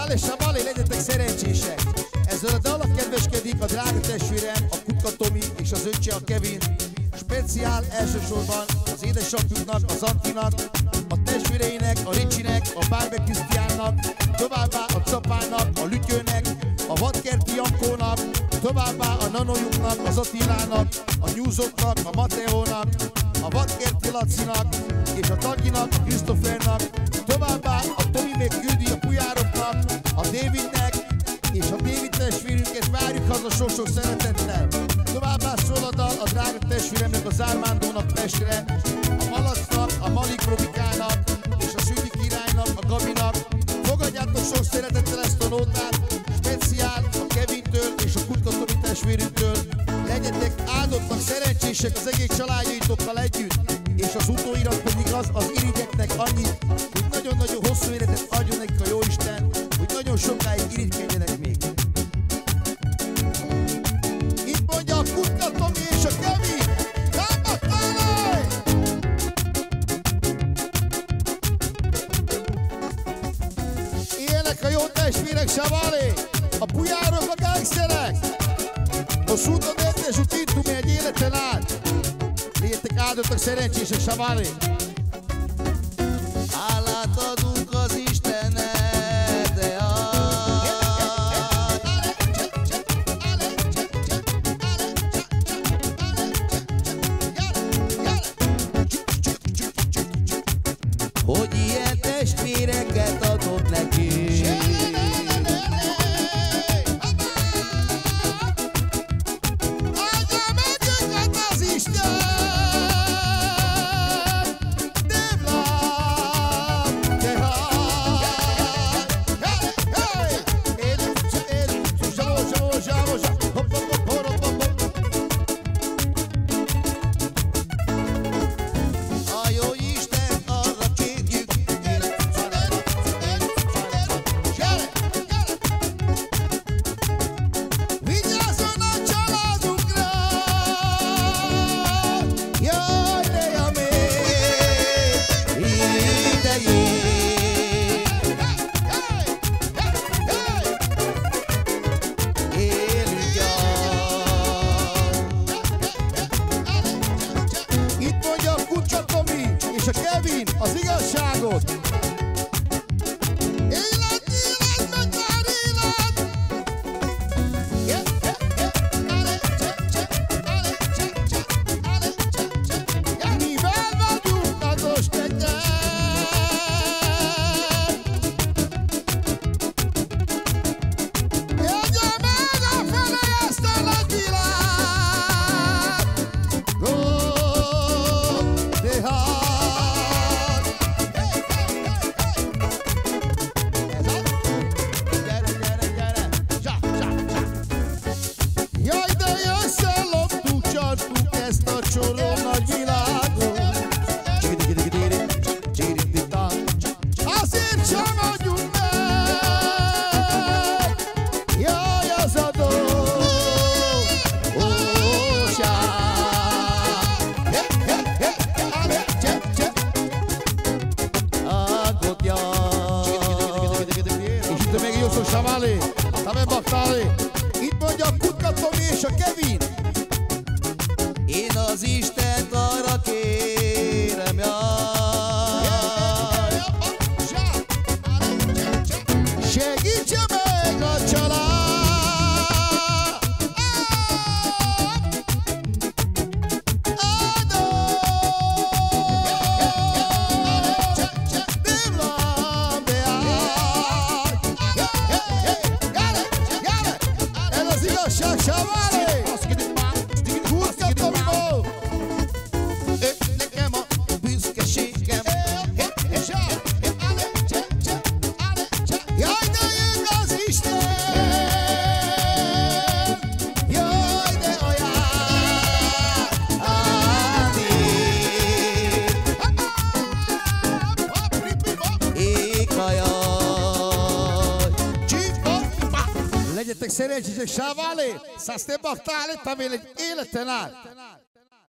Bortál és a Balé, legyetek szerencsések! Ezzel a dallal kedveskedik a drága testvérem, a Kutka Tomi és az öccse, a Kevin. Speciál elsősorban az édesapjuknak, az Antinak, a testvéreinek, a Ricsinek, a Bárbe Krisztiánnak, továbbá a Capának, a Lütyőnek, a Vadkerti Jankónak, továbbá a Nanojuknak, az Attilának, a Nyúzoknak, a Mateónak, a Vadkerti Lacinak és a Taginak, a Krisztofernak, továbbá a Tomi még küldi a Pujároknak, a Davidnek és a David testvérünket várjuk haza sok-sok szeretettel. Továbbá szól a dal a drága testvéremnek, az Ármándónak Pestre, a Malacnak, a Malik Robikának és a Südi királynak, a Gabinak. Fogadjátok sok szeretettel ezt a nótát, speciál a Kevintől és a Kutka Tomi testvérünktől. Legyetek áldottak, szerencsések az egész családjaitokkal együtt, és az utóirat pedig az irigyeknek annyit, hogy nagyon-nagyon hosszú életet adjon nekik a Jóisten, hogy nagyon sokáig irigykedjenek még. Itt mondja a Kutka Tomi és a Kevin! Támadtálj! Ilyenek a jó testvérek, Savali! A pujárok, a gangsterek! Hosszú úton értés, úgy intumi egy életen át! Legyetek áldottak, szerencsések, Savali! Hálát adunk az Istennek, de hogy ilyen testvéreket adott neki. És a Kevin az igazságot! Élet, élet, meg már élet! Mivel vagyunk azos tegyen? Jegye meg a fele ezt a nagy világ! Ezt a csoró nagy világot. Azért sem adjuk meg. Jaj, az adó óság. Ágot jaj. És itt még jó szó, Savali. Tame Bortál. Itt mondja a Kutka Tomi és a Kevin. Én az Istent arra kérem, jaj, segítse meg a család! Ez az igazság, Savali! Legyetek szerencsések, Savali! Să ste Bortál, életen át!